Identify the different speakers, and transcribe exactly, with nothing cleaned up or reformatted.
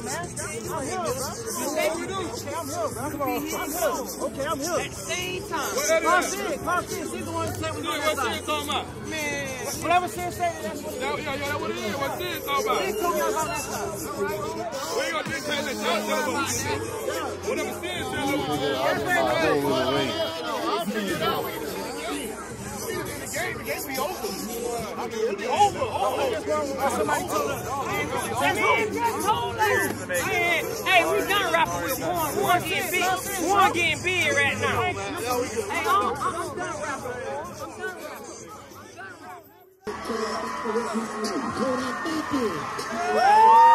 Speaker 1: man. I'm here, bro. Okay, I'm here, bro. Come on. I'm here. Okay, I'm here. At the same time. Pop Sid, Pop Sid, she's the one who said we on that side.
Speaker 2: What Sid talking about?
Speaker 1: Man, whatever Sid said, that's what it is.
Speaker 2: Yeah, yeah, that's what it is. What Sid talking about?
Speaker 1: Sid told me I was on that side.
Speaker 2: We ain't gonna dictate that y'all tell them what we did. Whatever Sid said, that's what we did. I'll figure it out. The game, the game be over. I mean, it'll be over. Over.
Speaker 1: Somebody told us. That man just told us.
Speaker 3: Hey, we done rapping with one. One getting big. One getting big right now.
Speaker 1: Hey, I'm, I'm done rapping. I'm done rapping.